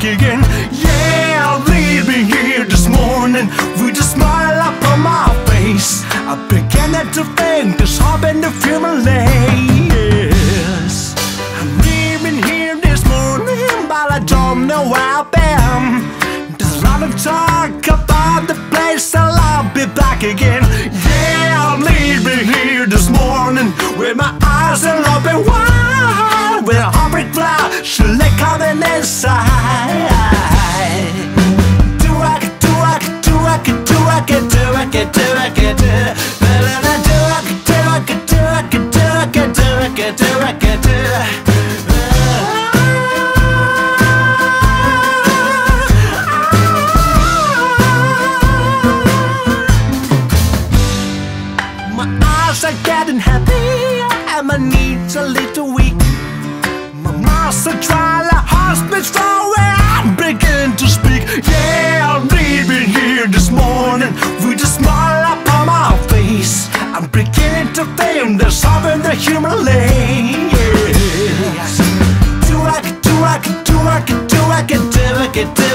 again. Yeah, leaving here this morning with a smile upon my face. I began to think there's hope in the human race. I'm leaving here this morning, but I don't know where I've been. There's a lot of talk about the place, and I'll be back again. Yeah, I'm leaving here this morning with my eyes open wide, with a heartbreak flash coming inside. My eyes are getting heavy and my knees a little weak. My mouth's a dry like hospice floor where I'm beginning to speak. Yeah, I'm leaving here this morning with a smile upon my face. I'm beginning to think there's something in the human race. Do I get